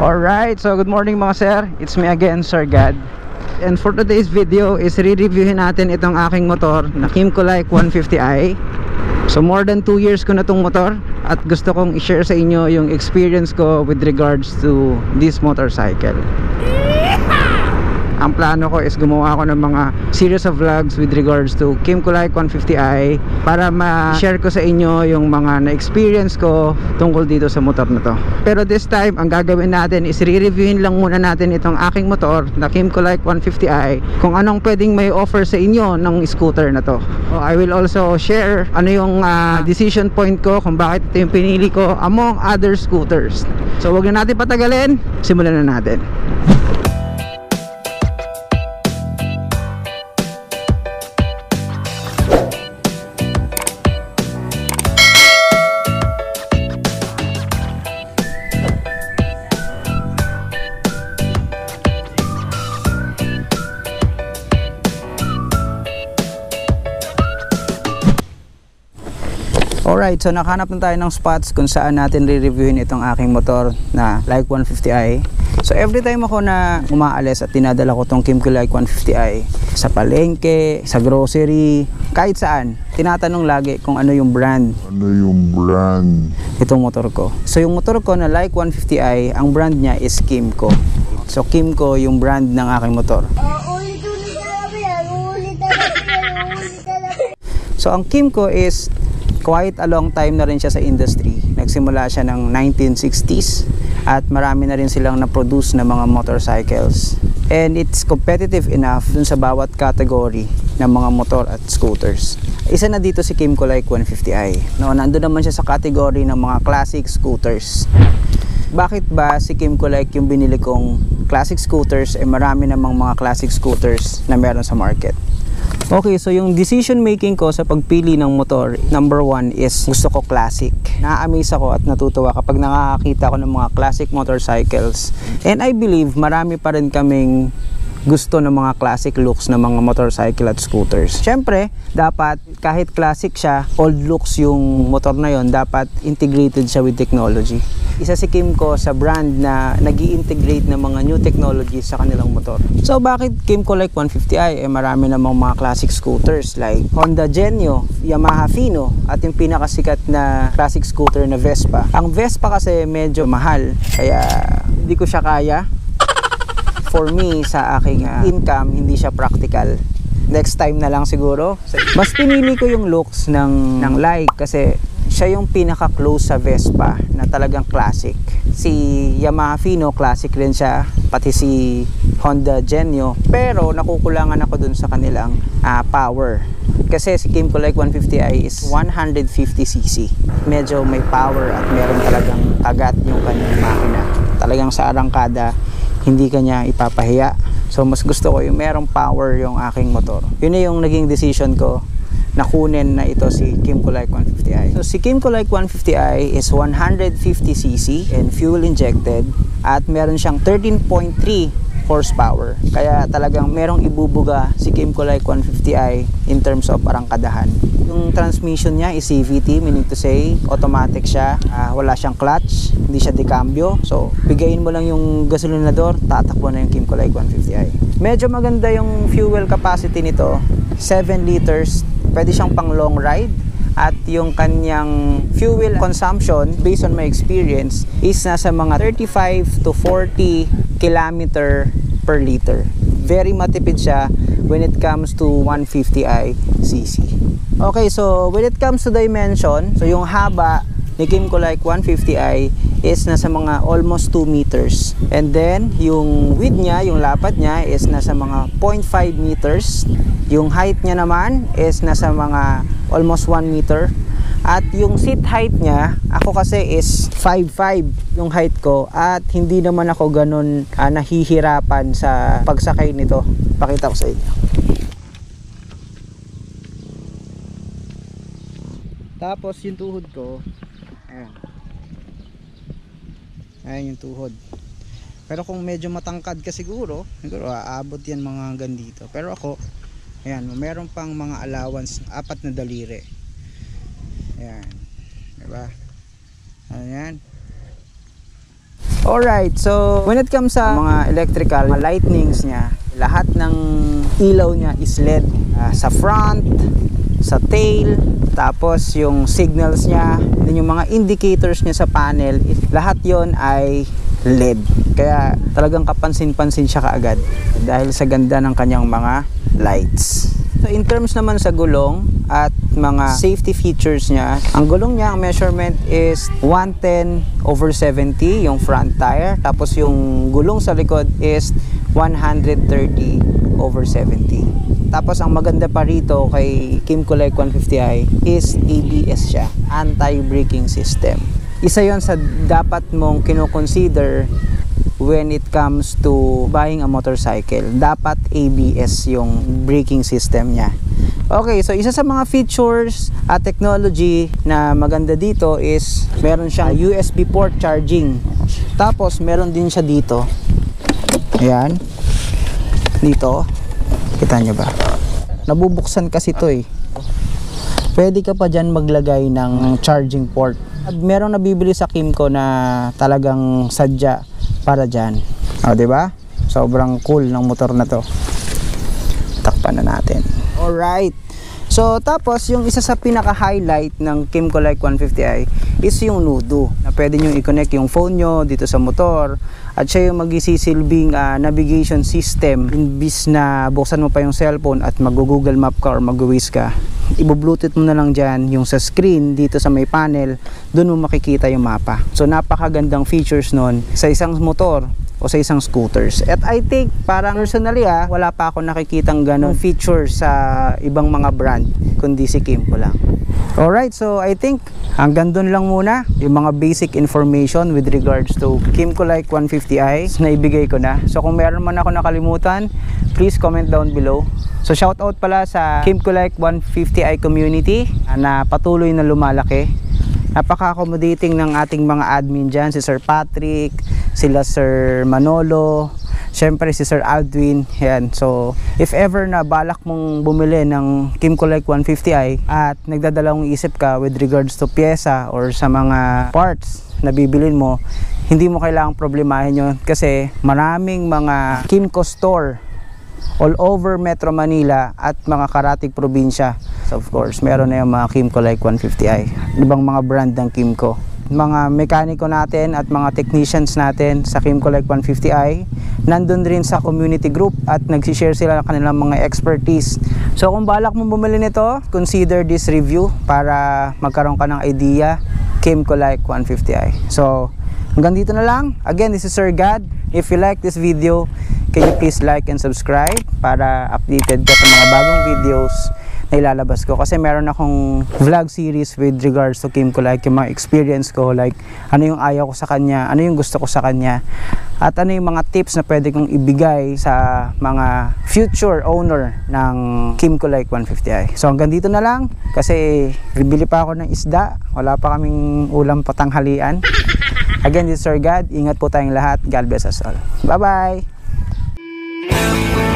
Alright, so good morning mga sir. It's me again, Sir Gad. And for today's video is re-reviewin natin itong aking motor na KYMCO LIKE 150i. So more than 2 years ko na tong motor at gusto kong i-share sa inyo yung experience ko with regards to this motorcycle. Ang plano ko is gumawa ako ng mga series of vlogs with regards to KYMCO LIKE 150i para ma-share ko sa inyo yung mga na-experience ko tungkol dito sa motor na to. Pero this time, ang gagawin natin is re-reviewin lang muna natin itong aking motor na KYMCO LIKE 150i, kung anong pwedeng may offer sa inyo ng scooter na to. So, I will also share ano yung decision point ko kung bakit ito yung pinili ko among other scooters. So wag na natin patagalin, simulan na natin. Alright, so nakahanap na tayo ng spots kung saan natin re-reviewin itong aking motor na LIKE 150i. So every time ako na umaalis at tinadala ko itong KYMCO LIKE 150i sa palengke, sa grocery, kahit saan, tinatanong lagi kung ano yung brand. Itong motor ko. So yung motor ko na LIKE 150i, ang brand niya is KYMCO. So KYMCO yung brand ng aking motor. So ang KYMCO is quite a long time na rin siya sa industry. Nagsimula siya ng 1960s at marami na rin silang na-produce na mga motorcycles. And it's competitive enough dun sa bawat category ng mga motor at scooters. Isa na dito si KYMCO LIKE 150i. No, nandun naman siya sa category ng mga classic scooters. Bakit ba si KYMCO LIKE yung binili kong classic scooters? Marami namang mga classic scooters na meron sa market. Okay, so yung decision making ko sa pagpili ng motor, number 1 is gusto ko classic. Na-amaze ako at natutuwa kapag nakakita ko ng mga classic motorcycles. And I believe marami pa rin kaming gusto ng mga classic looks ng mga motorcycle at scooters. Siyempre, dapat kahit classic siya, old looks yung motor na yon, dapat integrated siya with technology. Isa si KYMCO sa brand na nag-i-integrate ng mga new technologies sa kanilang motor. So bakit KYMCO LIKE 150i? Marami namang mga classic scooters like Honda Genio, Yamaha Fino, at yung pinakasikat na classic scooter na Vespa. Ang Vespa kasi medyo mahal, kaya hindi ko siya kaya. For me, sa aking income, hindi siya practical. Next time na lang siguro. Mas pinili ko yung looks ng LIKE kasi siya yung pinaka-close sa Vespa na talagang classic. Si Yamaha Fino, classic rin siya. Pati si Honda Genio. Pero nakukulangan ako dun sa kanilang power. Kasi si KYMCO LIKE 150i is 150cc. Medyo may power at meron talagang kagat yung kanyang makina. Talagang sa arangkada, hindi kanya ipapahiya. So mas gusto ko yung merong power yung aking motor. Yun na yung naging decision ko na kunin na ito si KYMCO LIKE 150i. So si KYMCO LIKE 150i is 150cc and fuel injected at meron siyang 13.3 horsepower. Kaya talagang merong ibubuga si KYMCO LIKE 150i in terms of arangkadahan. Yung transmission niya is CVT, meaning to say automatic siya, wala siyang clutch, hindi siya decambio. So bigayin mo lang yung gasolinador, tatakbo na yung KYMCO LIKE 150i. Medyo maganda yung fuel capacity nito, 7 liters. Pwede siyang pang long ride at yung kanyang fuel consumption based on my experience is nasa mga 35 to 40 kilometer per liter. Very matipid siya when it comes to 150i cc. Okay, so when it comes to dimension, so yung haba ni KYMCO LIKE 150i is nasa mga almost 2 meters. And then yung width niya, yung lapad niya is nasa mga 0.5 meters. Yung height niya naman is nasa mga almost 1 meter. At yung seat height niya, ako kasi is 5'5" yung height ko. At hindi naman ako ganun nahihirapan sa pagsakay nito. Pakita ko sa inyo. Tapos yung tuhod ko, ayan. Ayan yung tuhod. Pero kung medyo matangkad ka siguro aabot yan mga hanggang dito. Pero ako, ayan, meron pang mga allowance, 4 na daliri. Ayan, diba? Ayan. Alright, so when it comes sa mga electrical, mga lightnings niya, lahat ng ilaw niya is LED. Sa front, sa tail, tapos yung signals niya, din yung mga indicators niya sa panel, lahat yon ay LED. Kaya talagang kapansin-pansin siya kaagad dahil sa ganda ng kanyang mga lights. So in terms naman sa gulong at mga safety features niya, ang gulong niya, ang measurement is 110/70 yung front tire, tapos yung gulong sa likod is 130/70. Tapos ang maganda pa rito kay KYMCO LIKE 150i is ABS siya, anti-braking system. Isa yon sa dapat mong kino-consider when it comes to buying a motorcycle. Dapat ABS yung braking system niya. Okay, so isa sa mga features at technology na maganda dito is meron siyang USB port charging. Tapos meron din siya dito. Ayan. Dito. Kita nyo ba? Nabubuksan kasi to eh. Pwede ka pa dyan maglagay ng charging port. Merong nabibili sa KYMCO na talagang sadya para dyan. O, diba? Sobrang cool ng motor na to. Takpan na natin. Alright. So, tapos yung isa sa pinaka-highlight ng KYMCO LIKE 150i is yung NOODOE. Na pwede nyo i-connect yung phone nyo dito sa motor. At siya yung magsisilbing navigation system. Imbis na buksan mo pa yung cellphone at mag-Google Map ka or mag-Waze ka, i-bluetooth mo na lang dyan yung sa screen dito sa may panel, doon mo makikita yung mapa. So napakagandang features nun sa isang motor o sa isang scooters. At I think parang personally wala pa ako nakikitang ganong features sa ibang mga brand kundi si KYMCO lang. Alright, so I think hanggang doon lang muna yung mga basic information with regards to KYMCO LIKE 150i na ibigay ko na. So kung meron man ako nakalimutan, please comment down below. So shoutout pala sa KYMCO LIKE 150i community na patuloy na lumalaki. Napaka-accommodating ng ating mga admin dyan, si Sir Patrick, sila Sir Manolo, syempre si Sir Gadwin. Yan. So if ever na balak mong bumili ng KYMCO LIKE 150i at nagdadalawang isip ka with regards to pyesa or sa mga parts na bibilin mo, hindi mo kailangang problemahin yun kasi maraming mga KYMCO store all over Metro Manila at mga karatig probinsya. So of course, meron na yung mga KYMCO LIKE 150i. Ibang mga brand ng KYMCO. Mga mekaniko natin at mga technicians natin sa KYMCO LIKE 150i nandun rin sa community group at nagsishare sila ng kanilang mga expertise. So kung balak mo bumili nito, consider this review para magkaroon ka ng idea. KYMCO LIKE 150i. So hanggang dito na lang. Again, this is Sir Gad. If you like this video, can you please like and subscribe para updated ka sa mga bagong videos na ilalabas ko, kasi meron akong vlog series with regards to KYMCO LIKE, yung mga experience ko, like ano yung ayaw ko sa kanya, ano yung gusto ko sa kanya, at ano yung mga tips na pwede kong ibigay sa mga future owner ng KYMCO LIKE 150i. So hanggang dito na lang kasi bibili pa ako ng isda, wala pa kaming ulam patanghalian. Again, this is Sir Gad. Ingat po tayong lahat. God bless us all. Bye bye.